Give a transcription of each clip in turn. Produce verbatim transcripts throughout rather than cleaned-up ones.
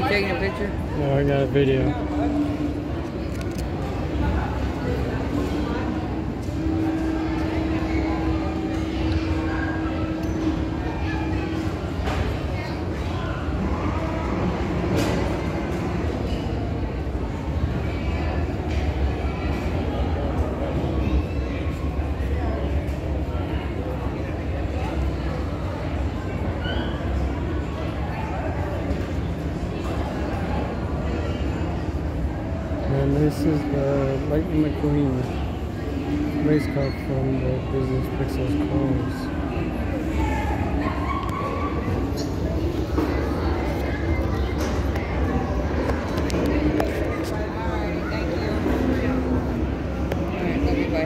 taking a picture? No, I got a video. And this is the Lightning McQueen race car from the Business Pixels Cars. Alright, let me buy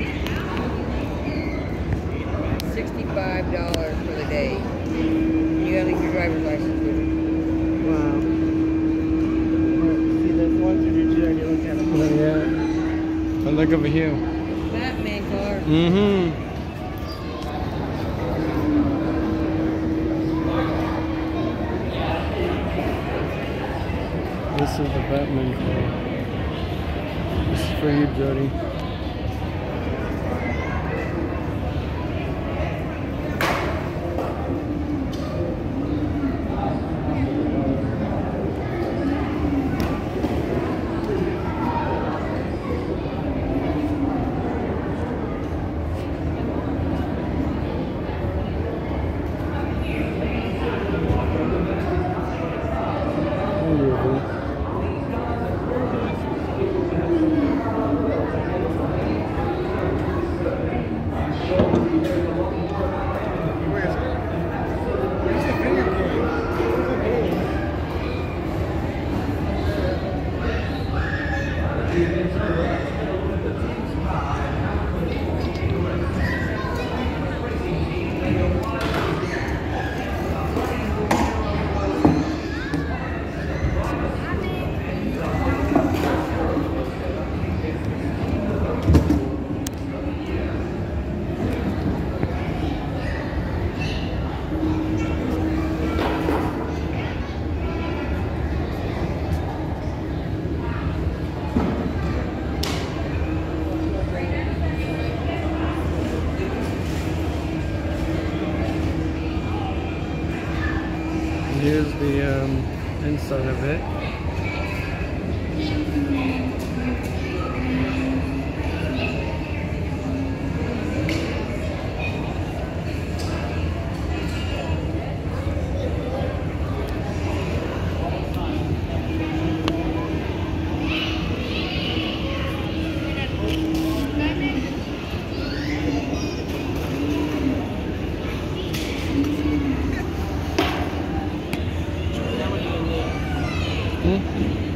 sixty-five dollars for the day. You gotta leave your driver's license with you. Wow. See those ones, or did you already look at them? Not yet. But look over here. Batman car. Mm-hmm. This is the Batman car. This is for you, Jody. Here's the um, inside of it. Hmm?